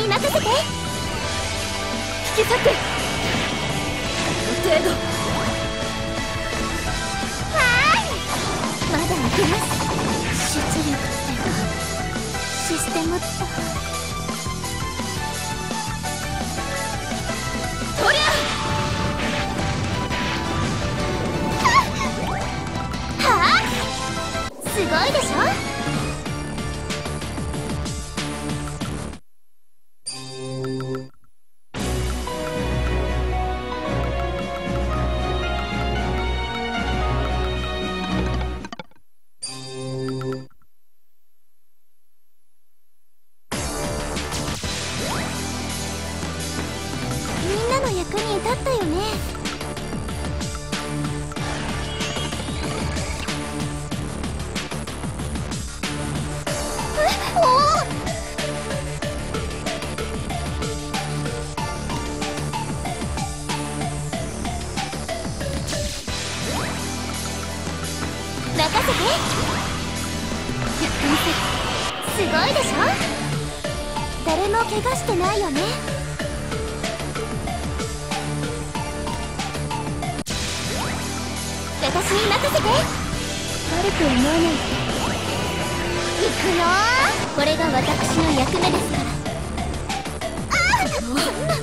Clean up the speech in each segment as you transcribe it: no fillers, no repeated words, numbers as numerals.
に任せて。引き裂く。この程度。まだいけます。出力っていうかシステムってとりゃはあ、すごいでしょ。役に立ったよね。おお、任せて。やってみせる。すごいでしょ。誰も怪我してないよね。私に任せて。悪く思わないで。行くよー。これが私の役目ですから。ああ、そんな。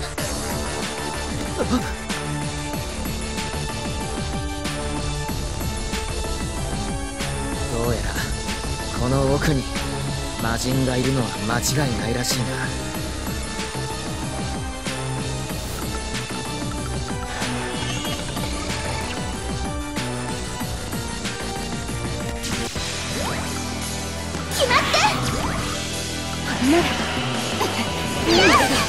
どうやらこの奥に魔人がいるのは間違いないらしいな。 決まって。これならいいんだが。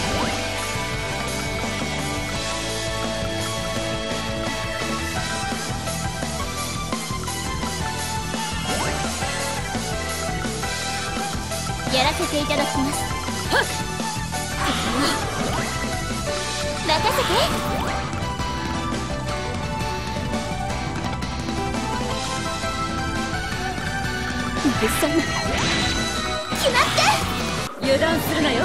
やらせていただきます。はっ、任せて。許さない。決まって。油断するなよ。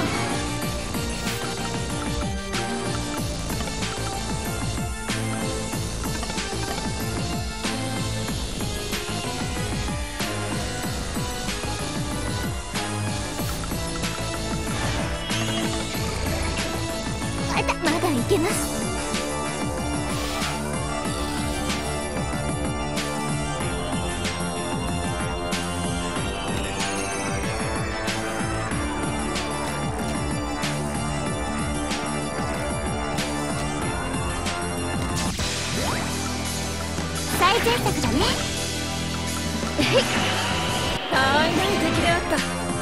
まだいけます。最善策だね。たわいない敵であった。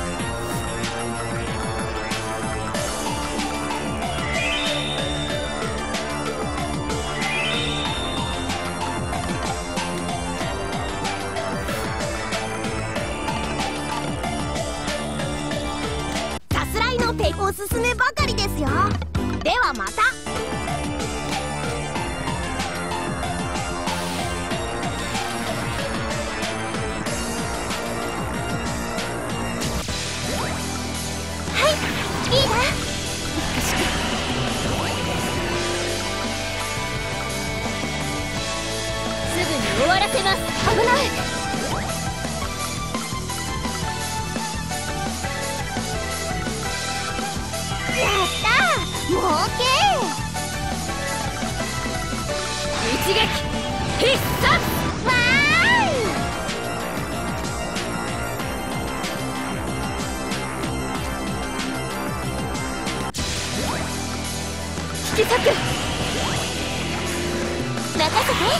さすらいのペイおすすめばかりですよ。ではまた。いいな。すぐに終わらせます。危ない。やったー、もう OK。 一撃必殺。わーい。引き裂く。任せて。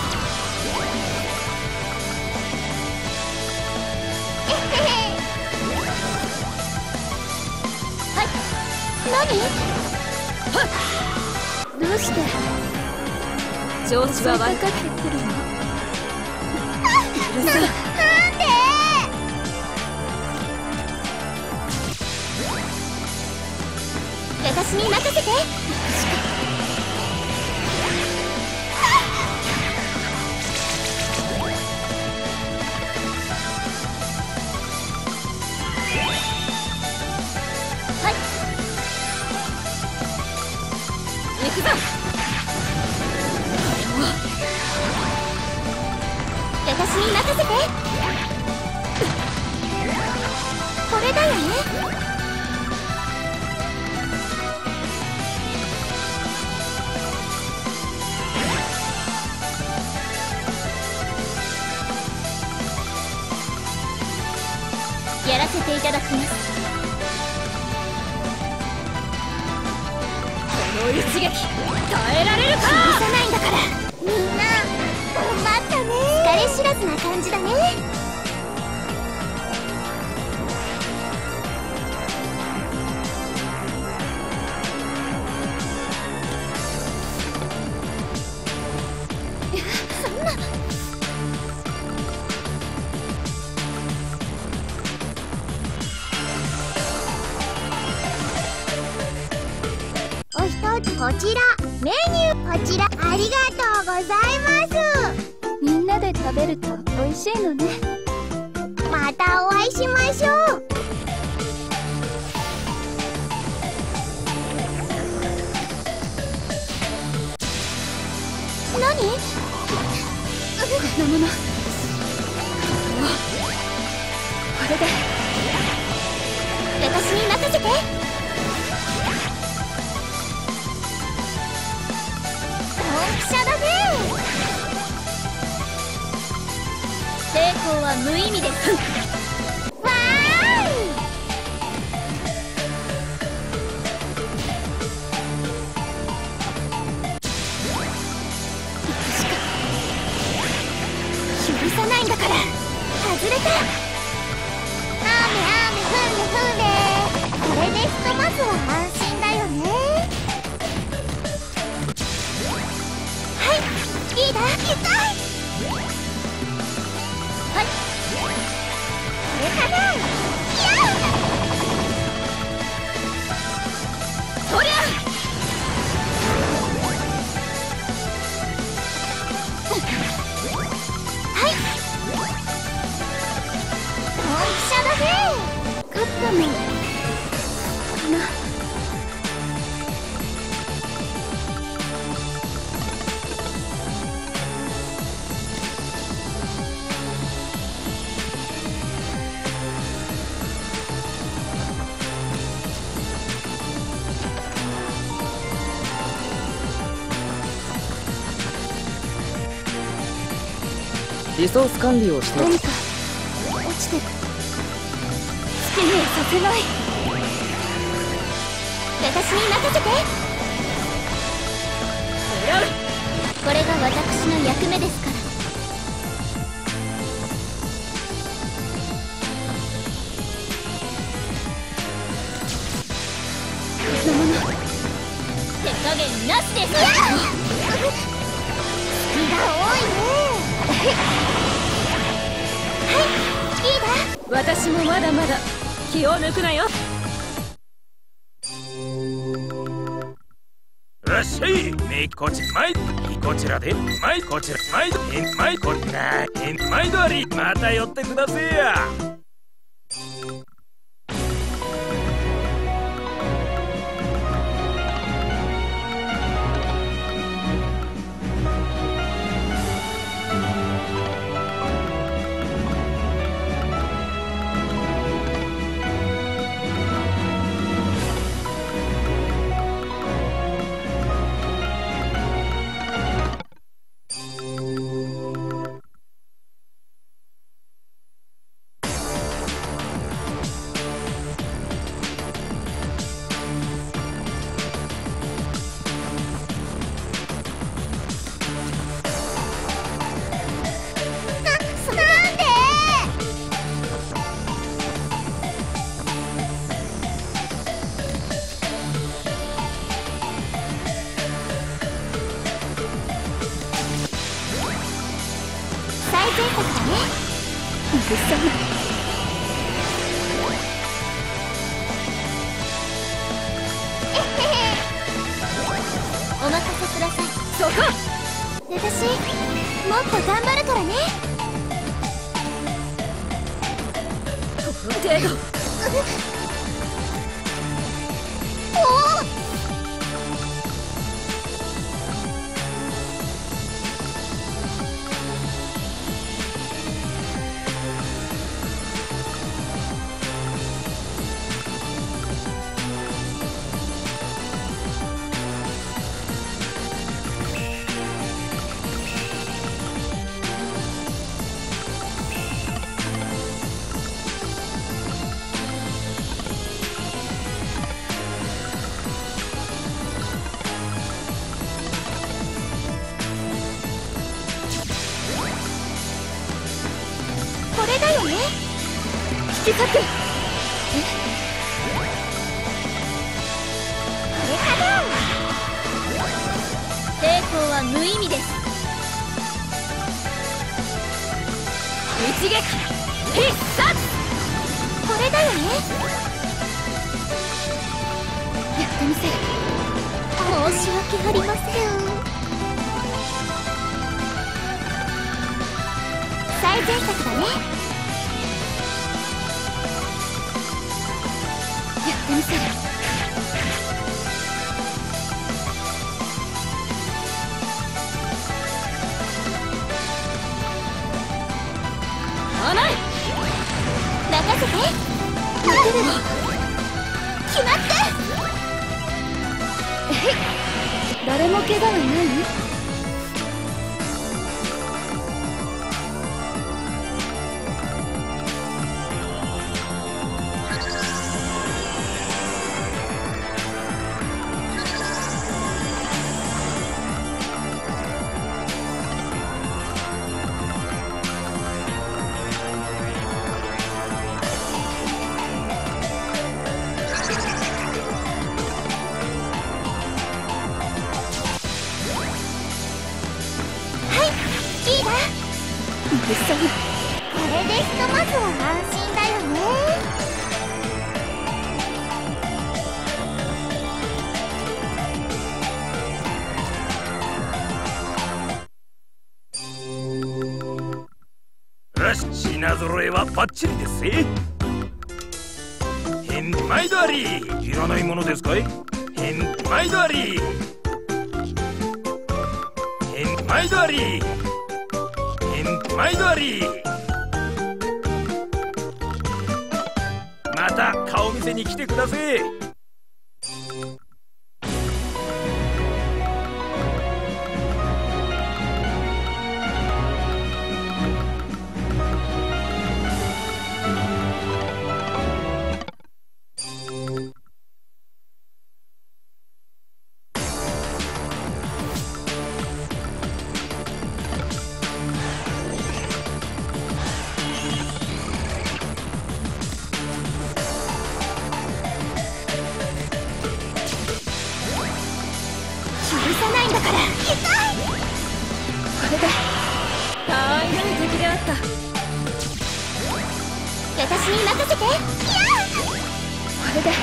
はい。何？はっ。どうして調子は分かってくるの？うるさい。なんで？私に任せて。 に任せて。これだよね。やらせていただきます。この一撃耐えられるか。許さないんだから。みんな頑張ったね。疲れ知らずな感じだね。そんな。お一つこちらメニュー、こちらありがとうございます。みんなで食べると美味しいのね。またお会いしましょう。何？こんなもの。これで私に任せて。ドンピシャだね。抵抗は無意味です。わーい。許さないんだから。外れた。雨降れ降れ。これでひとまずは安心だよね。はい、リーダー、痛い。はい、これかな。やあ、そりゃ。はい、ドンピシャだね。勝ったのかな。 リソース管理をして。 何か落ちてる。好きにはさせない。私に任せて。これが私の役目ですから。このもの手加減なしです。隙が多いね。はい、リーダー。 私もまだまだ気を抜くなよ。 らっしゃい。ねこちまいこちらでまいこちらまいまいこなまいどりまた寄ってくだせや。 最善策だね。許さない。お任せください。 そこ。 私もっと頑張るからね。 程度。 おお。 策。 これかな。 抵抗は無意味です。一撃必殺。 これだよね。 やってみせる。 申し訳ありません。最善策だね。 やってみせる。甘い。 任せて。 負ければ決まって。 誰も怪我はない？ これでひとまずは安心だよね。 よし、品揃えはバッチリですぜ。毎度あり。いらないものですかい？毎度あり。毎度あり。毎度あり。また顔見せに来てください。 許さないんだから。痛い。 これでたわいない敵であった。 私に任せて。いや。 これで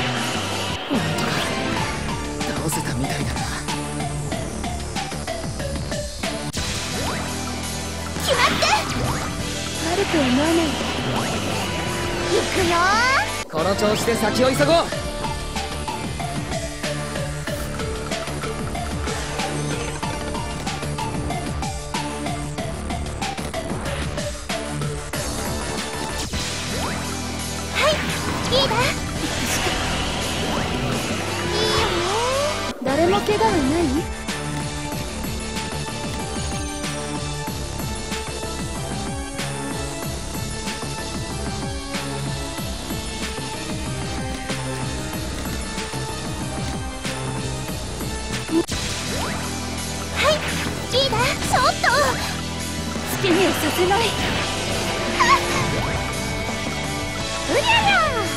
倒せたみたいだな。 決まって。 悪く思わないで。 行くよ。 この調子で先を急ごう。 いいだ。いいよね。 誰も怪我はない？ はい、いいだ。ちょっと好きにはさせない。 うりゃりゃ。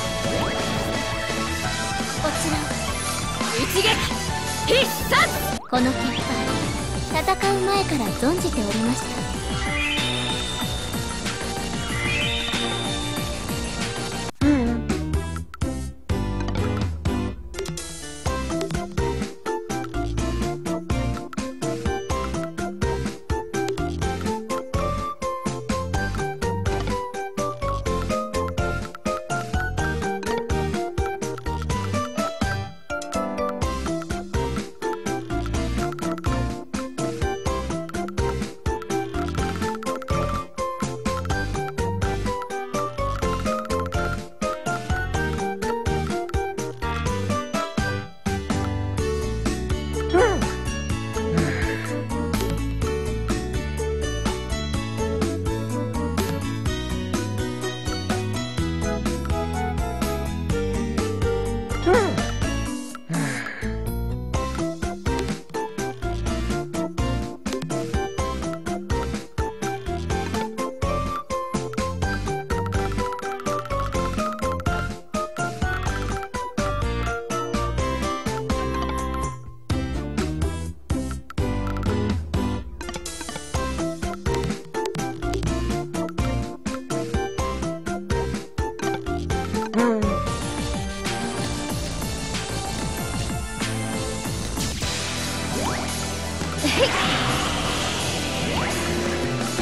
こちら一撃必殺。 この結果、戦う前から存じておりました。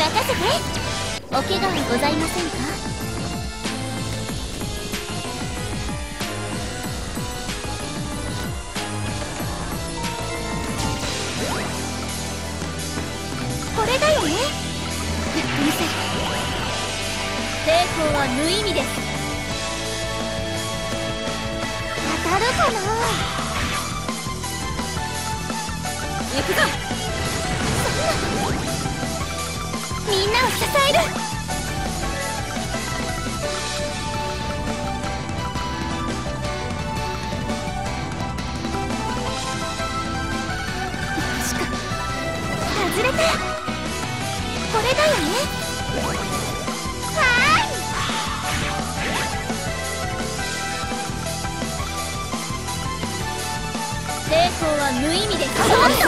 任せて。お怪我はございませんか？これだよね。やってみせる。抵抗は無意味です。当たるかな。行くぞ。みんなを支える。しか外れた。これだよね。はーい。抵抗は無意味です。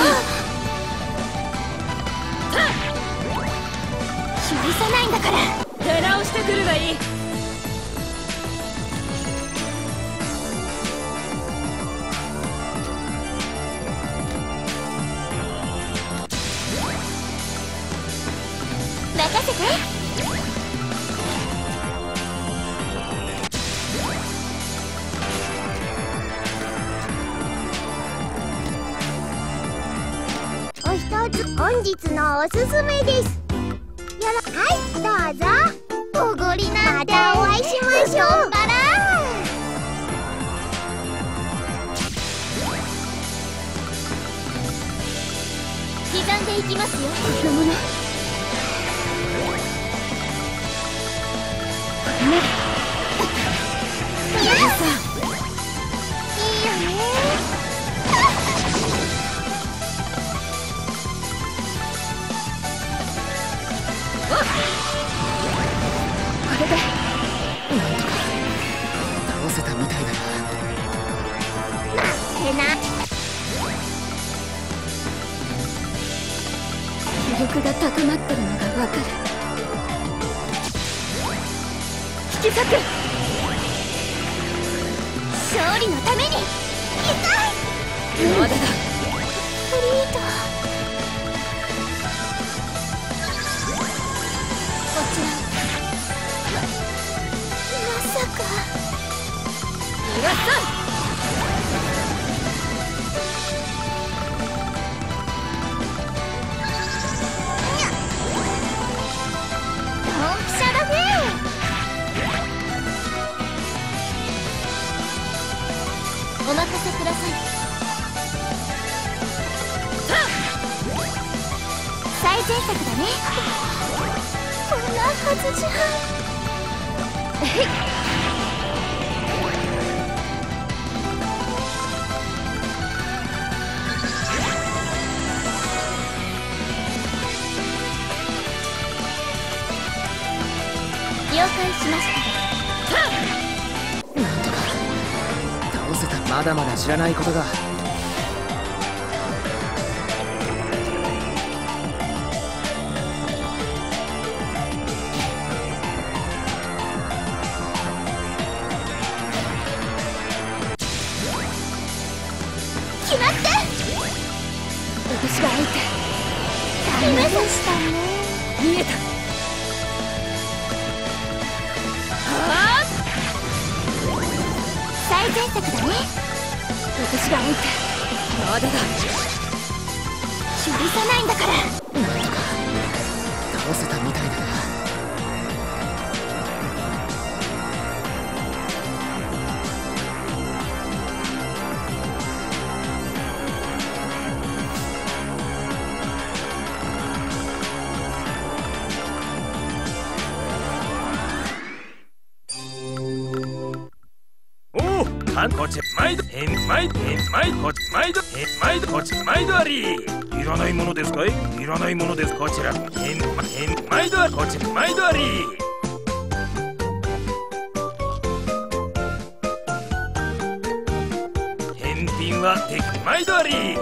許さないんだから。 出直してくるがいい。 任せて。お一つ本日のおすすめです。はい、どうぞ。おごりなんて。またお会いしましょう。刻んでいきますよ。このもの。いいよね。 これでなんとか倒せたみたいだな。 へな。 気力が高まってるのがわかる。引き裂く。 勝利のために。痛い。 まだだ。 フリート。こちら。まさか。 逃がさん。 ドンピシャだね。お任せください。最善策だね。こんなはずじゃ。了解しました。 なんとか倒せた。まだまだ知らないことが。 決まった。 私が相手。 ダメでしたね。 見えた。 最善策だね。 私が相手。まだだ。 許さないんだから。 なんとか倒せたみたいだな。 こっち毎度毎度こっち毎度こっち毎度あり。いらないものですかい。いらないものです。こちら毎度あり。こっち毎度あり。返品は毎度あり。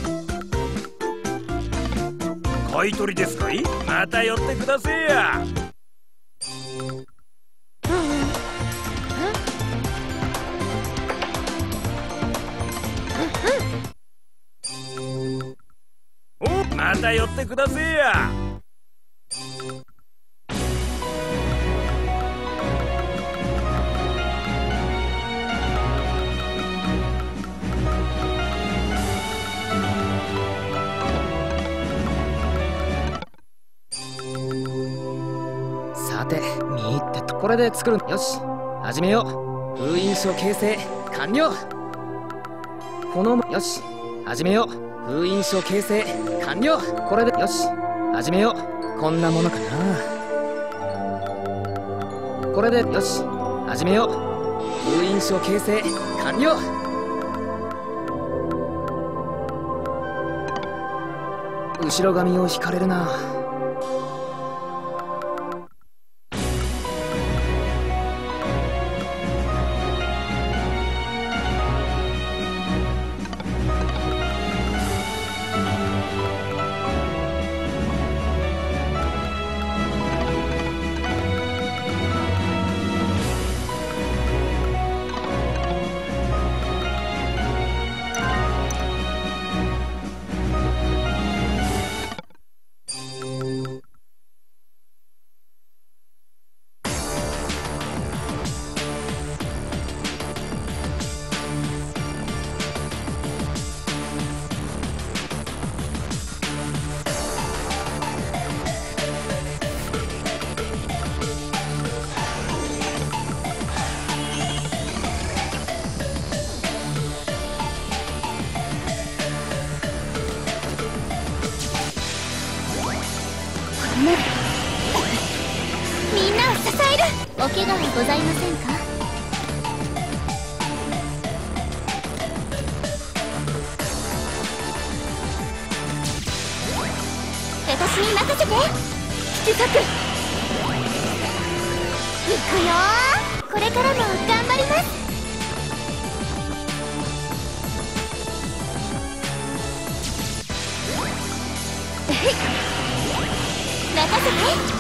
買い取りですかい。また寄ってくだせえや。また寄ってくだせえや。 さて、見入ってとこれで作る。よし、始めよう。封印書形成完了。このよし、始めよう。封印書形成完了。これでよし、始めよう。こんなものかな。これでよし、始めよう。封印書形成完了。後ろ髪を引かれるな。 みんなを支える。お怪我はございませんか？私に任せて。引き裂く。いくよー。これからも頑張ります。任せて。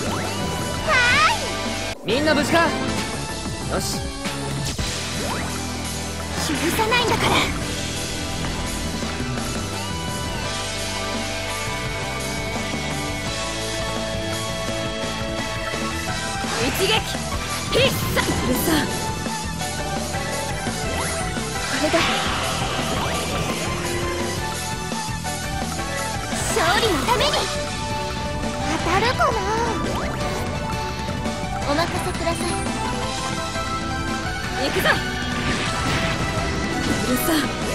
みんな無事か。よし、 許さないんだから。 一撃必殺。うるさ。 これだ。勝利のために。当たるかな。お任せください。 行くぞ。うるさ。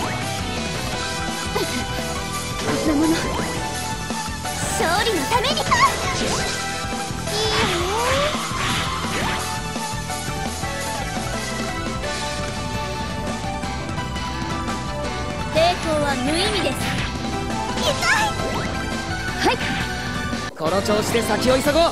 こんなもの勝利のために。いいよね。 抵抗は無意味です。 痛い。 はい。 この調子で先を急ごう。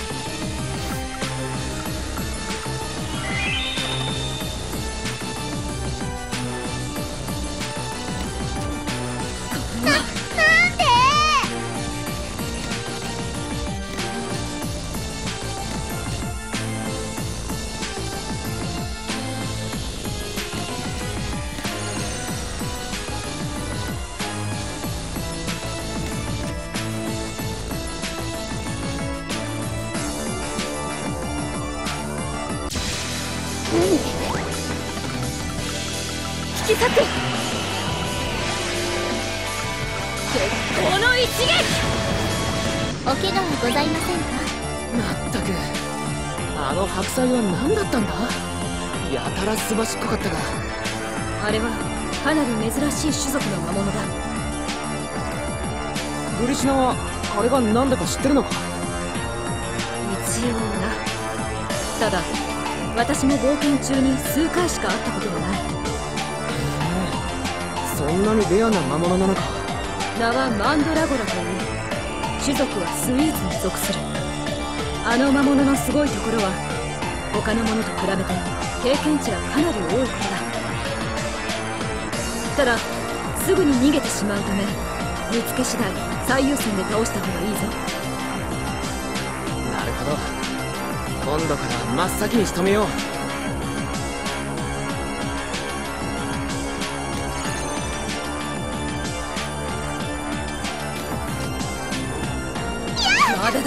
引き裂く。絶好の一撃。 お怪我はございませんか？ まったく、あの白菜は何だったんだ。やたらすばしっこかったが。 あれはかなり珍しい種族の魔物だ。 グリシナはあれが何だか知ってるのか？ 一応な。ただ私も冒険中に数回しか会ったことがない。 そんなにレアな魔物なのか。 名はマンドラゴラという種族はスイーツに属する。あの魔物のすごいところは他のものと比べて経験値がかなり多いことだ。ただすぐに逃げてしまうため見つけ次第最優先で倒した方がいいぞ。 なるほど、今度から真っ先に仕留めよう。 まだだ。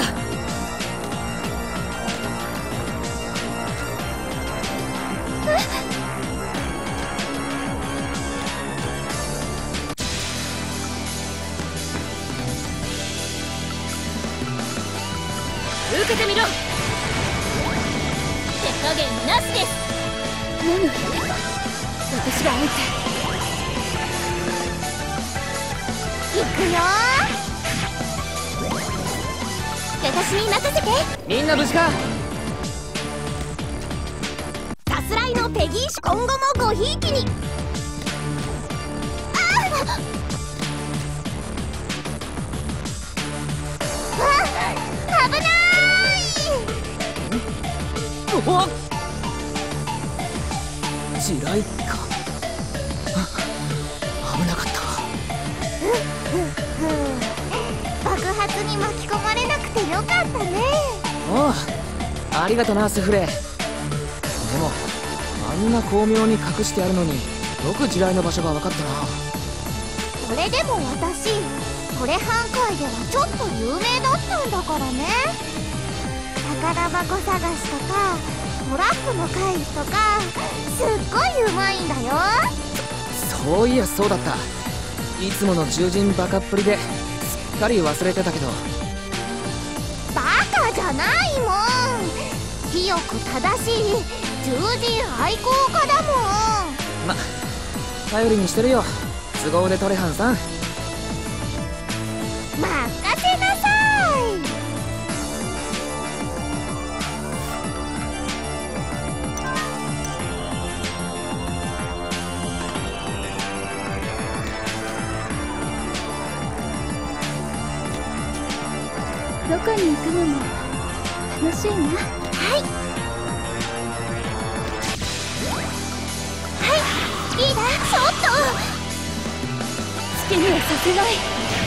受けてみろ。手加減なしです。何？私が相手。 いくよー。私に任せて。 みんな無事か？ さすらいのペギーシ今後もごひいきに。危ないおっ、地雷か。危なかった。 爆発に巻き込まれなくてよかったね。 おう、ありがとなスフレ。でもあんな巧妙に隠してあるのによく地雷の場所が分かったな。 それでも私トレハン界ではちょっと有名だったんだからね。宝箱探しとかトラップの回避とかすっごいうまいんだよ。 そういやそうだった。いつもの獣人バカっぷりですっかり忘れてたけど。 バカじゃないもん。清く正しい獣人愛好家だもん。 ま、頼りにしてるよ都合でトレハンさん。 任せなさい。 どこに行くのも楽しいな。 はいリーダー、ちょっと好きにはさせない。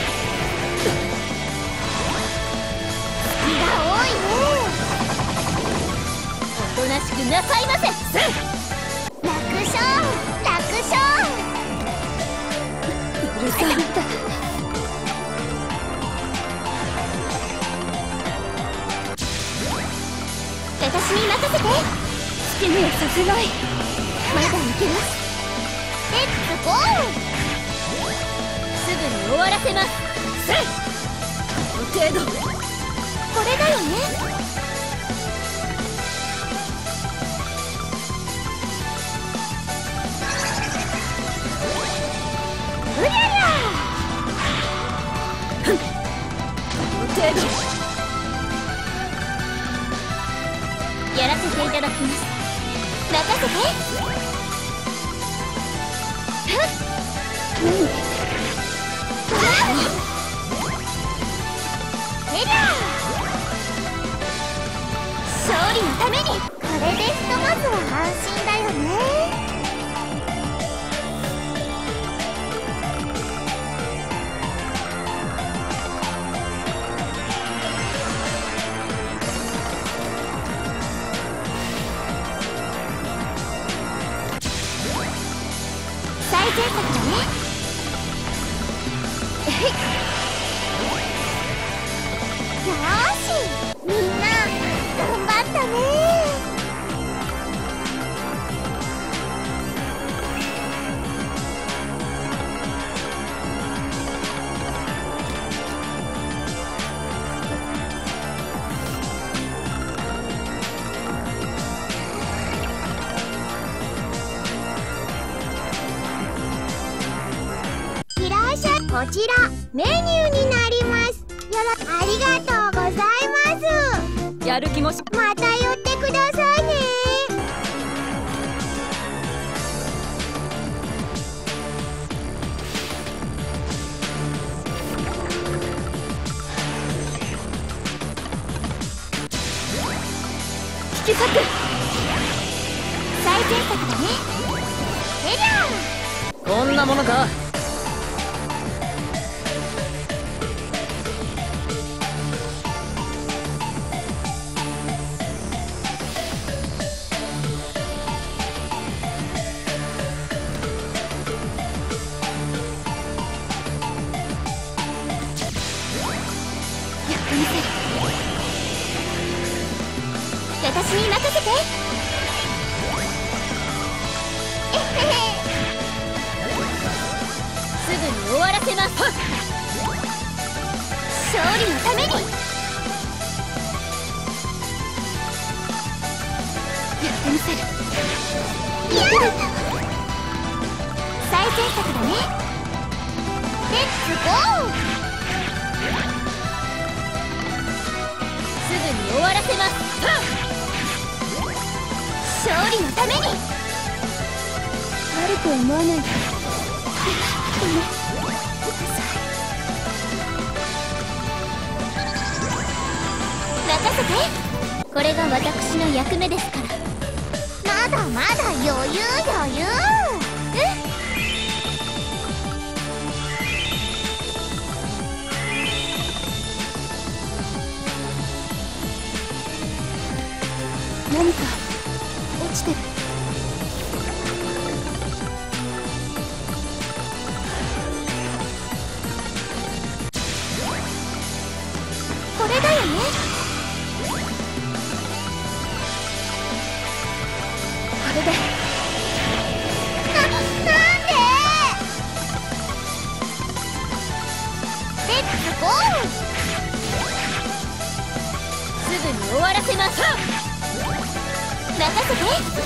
気が多いね。 おとなしくなさいませ。 楽勝楽勝。 うるさいんだ。 私に任せて。 好きにはさせない。 まだいけます。レッツゴー。 すぐに終わらせます。この程度。 これだよね。うりゃりゃ。 この程度。 やらせていただきます。任せて。えりゃ勝利のためにこれでひとまずは安心だよね。最前作だね。よーし、みんな頑張ったね。いらっしゃい。こちらメニューになります。ありがとうございます。 やる気もし。 また寄ってくださいね。 引き裂く。 最前作だね。えりゃこんなものか。 やってみせる。 私に任せて。えへへ。 すぐに終わらせます。 勝利のためにやってみせる。 最善策だね。レッツゴー。 すぐに終わらせます。 勝利のために。 悪く思わないで。 ごめんなさい。任せて。 これが私の役目ですから。 まだまだ余裕余裕。 何か落ちてる。 これだよね。 これで。 なんで。レッツゴー。 すぐに終わらせます。 任せて。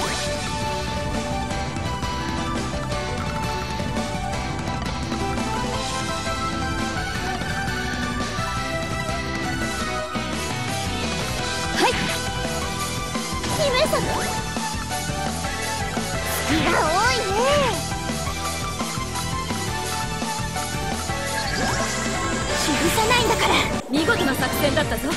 はい。 姫様、隙が多いね。許さないんだから。 見事な作戦だったぞ。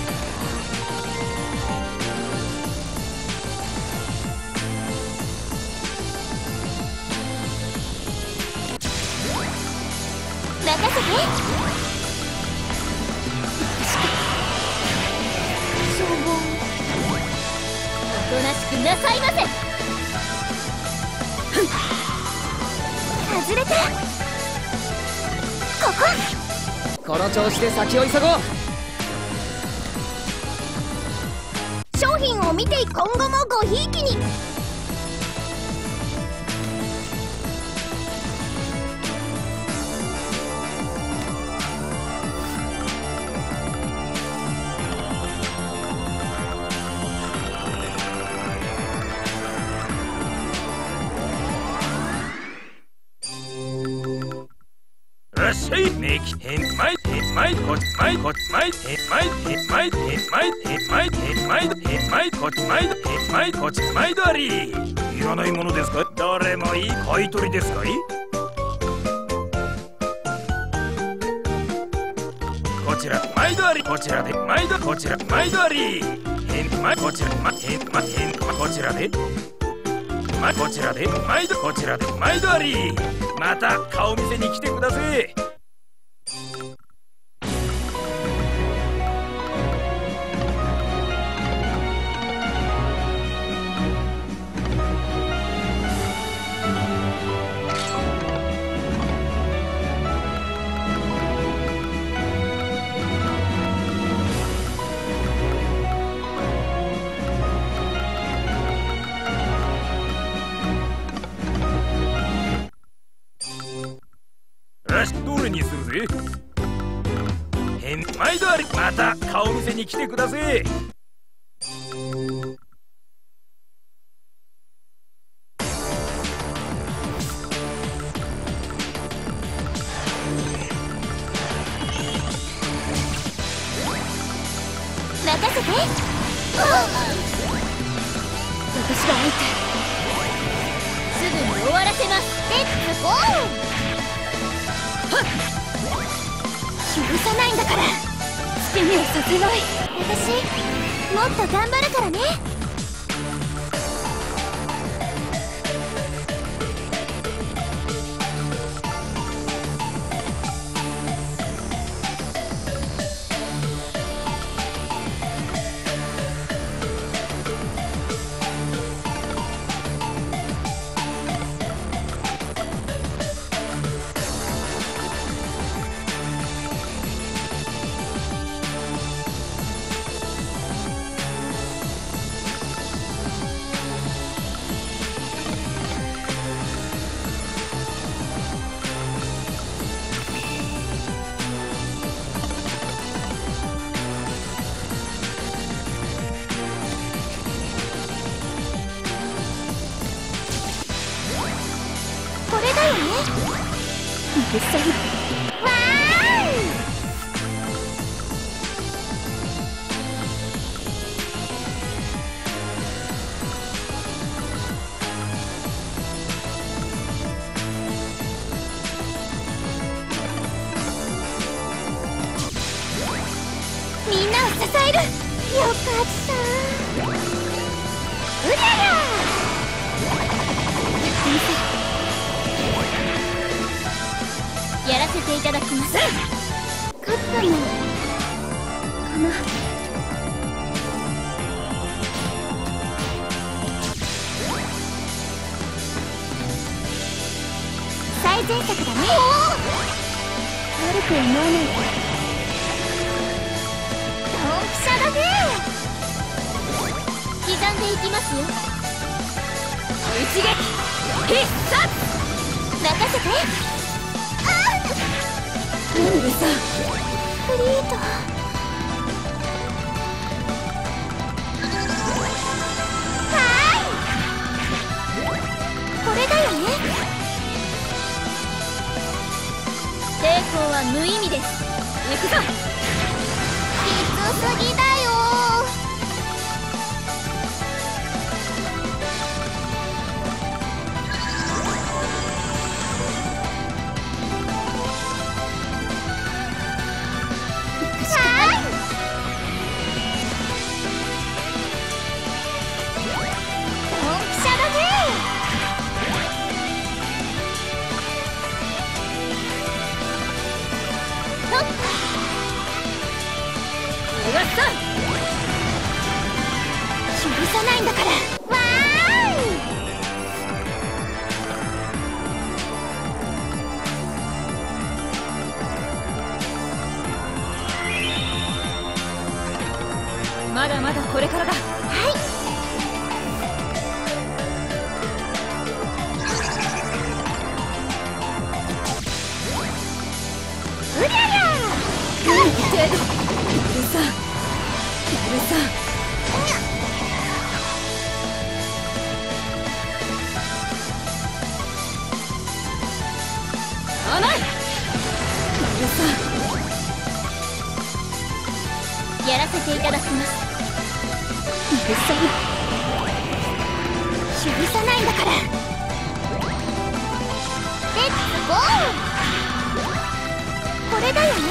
任せて。 消防。おとなしくなさいませ。 外れた。ここ。 この調子で先を急ごう。 商品を見て今後もごひいきに。 らっしゃい。メキヘンマイヘンマイコチマイコチマイヘンマイヘンマイヘンマイヘンマイヘンマイヘンマイコチマイヘンマイコチマイドアリー。いらないものですか。どれもいい。買い取りですかい。こちらマイドアリー。こちらでマイド。こちらマイドアリー。ヘンマイこちらマヘンマヘンこちらでこちらでマイド。こちらでマイドアリー。また顔見せに来てください。よし、どれにするぜ。変毎度あり。また顔見せに来てください。 任せて。 私が相手。すぐに終わらせます。 レッツゴー。許さないんだから。 捨てにはさせない。 私もっと頑張るからね。 るさい。 わーい、みんなを支える。よかった。うらら。やらせていただきます。勝ったのかな。最善策だね。悪く思わないで。ドンピシャだね。刻んでいきますよ。一撃必殺。任せて。 何でさ、 フリート。はーい、これだよね。 抵抗は無意味です。行くぞ。 きつすぎだよ。許さないんだから。わーい。 まだまだこれからだ。 はい。うらら。 程度。うるさ。うるさ。甘い。うるさ。 やらせていただきます。 うるさい。 許さないんだから。レッツゴー。これだよね。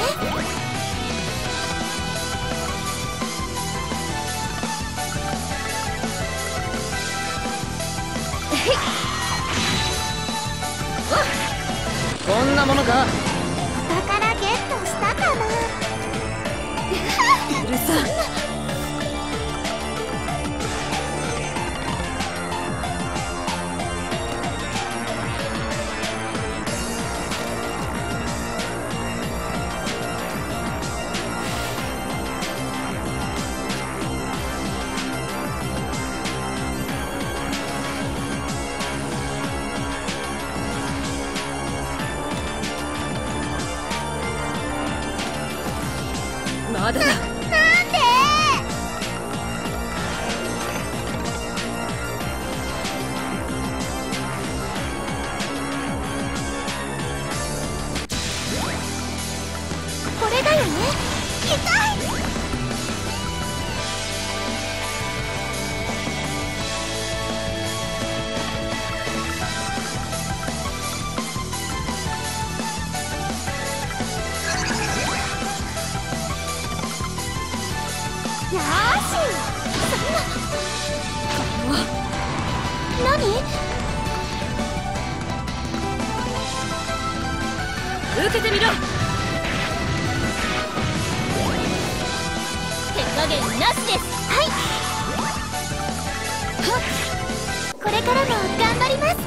こんなものか。 お宝ゲットしたかな。 うるさ。まだだ。 なんで。これだよね。痛い。よーし。そんな。何？ 受けてみろ。 手加減なしです。はい。はっ、これからも頑張ります。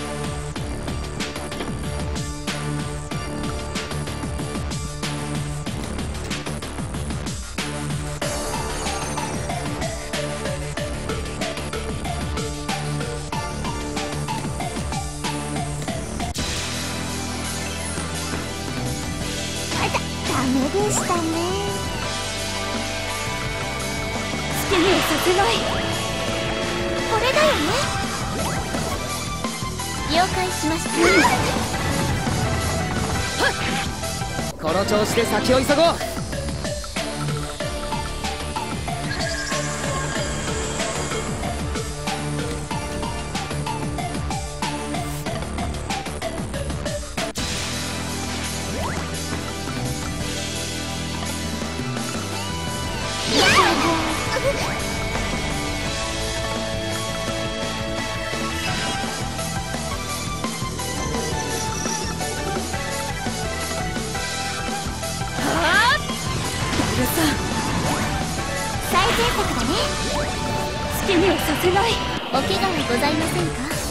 ダメでしたね。 好きにはさせない。 これだよね。了解しました。 この調子で先を急ごう。 最善策だね。 好きにはさせない。 お怪我はございませんか？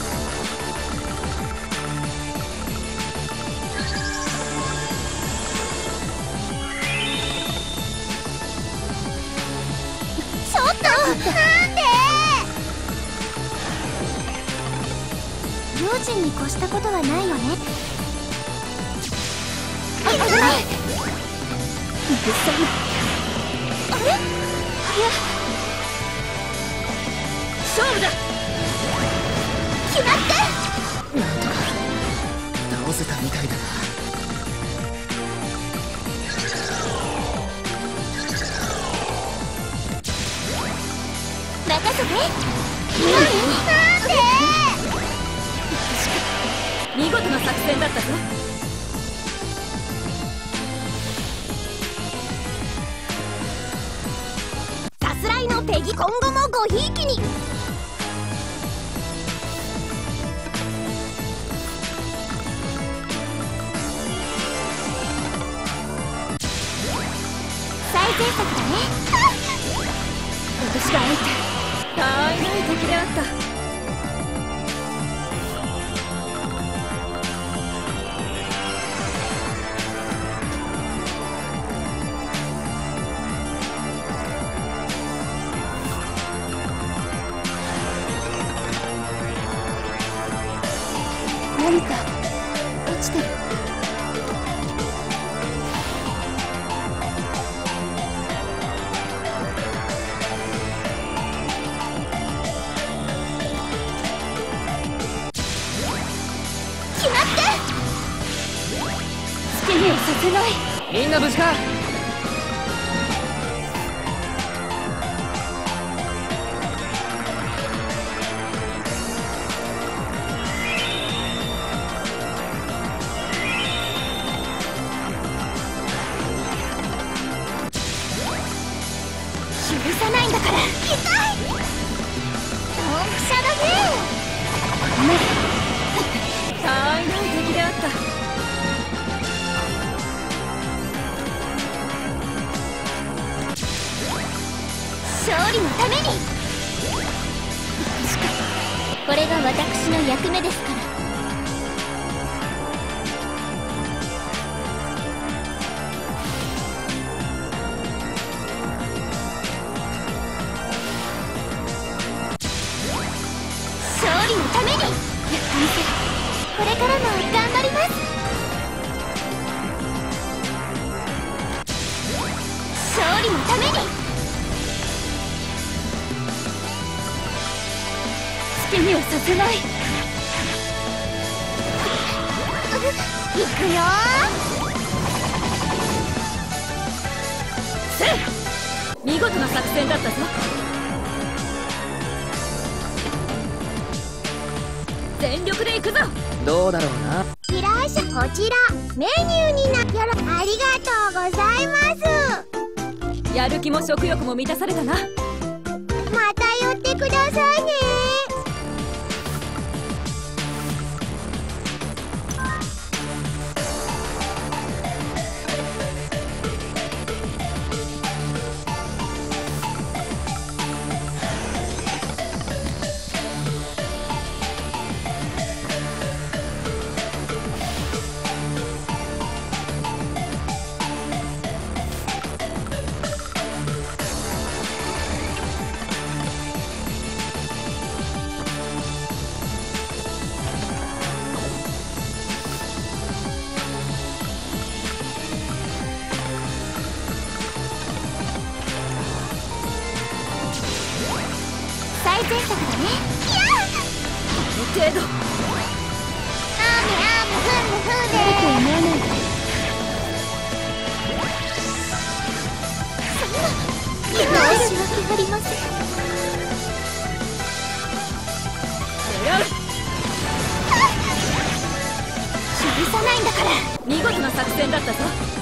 ちょっとなんで？用心に越したことはないよね。あれ？ 勝負だ。 決まって。 なんとか倒せたみたいだな。 任せて。なんで？ 見事な作戦だったぞ。 さすらいのペギ今後もごひいきに。最善策だね。 私が相手。たわいない敵であった。何か落ちてる。 決まって。 好きにはさせない。 みんな無事か？ 許さないんだから。痛い。ドンピシャだね。 たわいない敵であった。 勝利のために。これが私の役目ですから。勝利のために。これからも頑張ります。勝利のために。 好きにはさせない。 いくよー。見事な作戦だったぞ。全力で行くぞ。 どうだろうな。 いらっしゃい。こちらメニューにな。ありがとうございます。 やる気も食欲も満たされたな。 また寄ってくださいね。最善策だね。いや程度。 ふんで。 思わないで。 りません。 狙う。 許さないんだから。 見事な作戦だったぞ。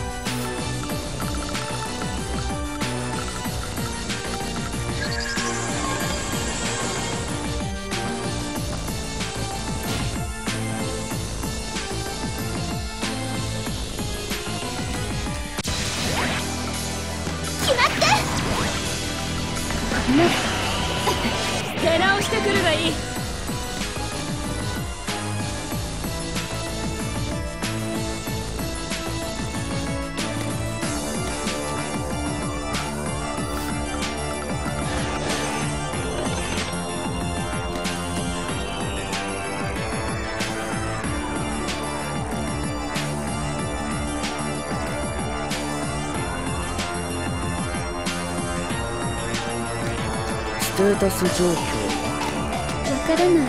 決まって。 出直してくるがいい。 ステータス状況わからない。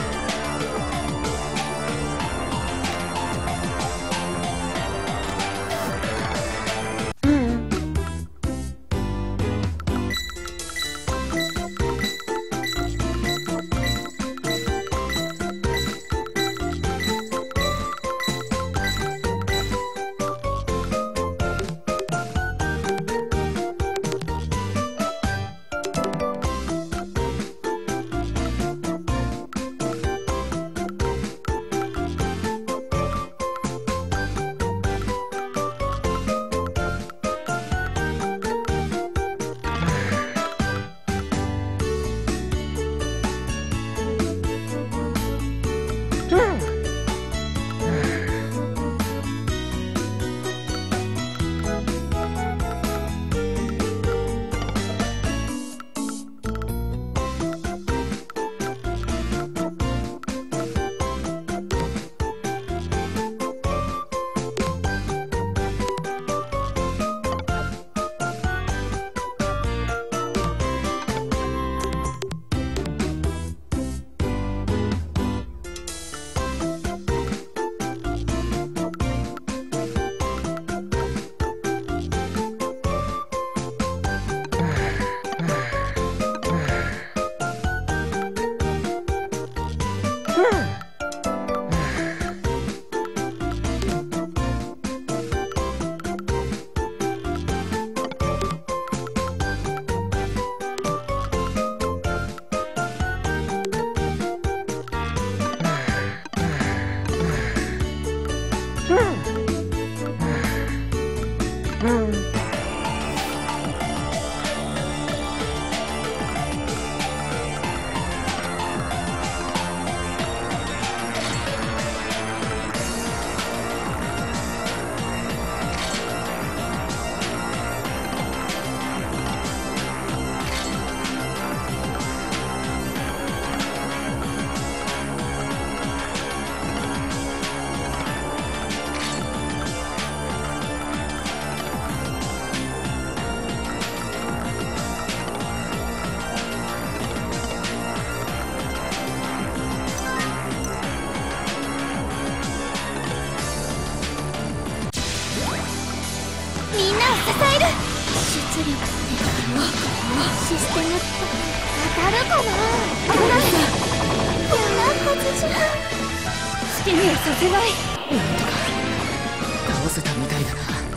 支える。出力ってシステムって当たるかな。危ない。こんなはずじゃ。 好きにはさせない。 なんとか倒せたみたいだ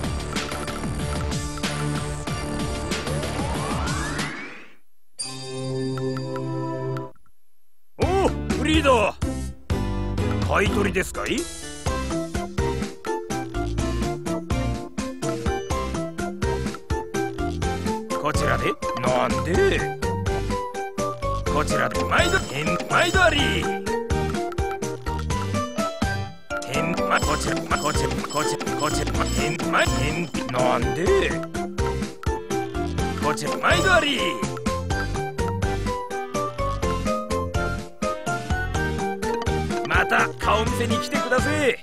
な。おう、フリード、買い取りですかい？こちらで、なんでこちらで毎度あり。こちらなんでこちら毎度あり。また顔見せに来てください。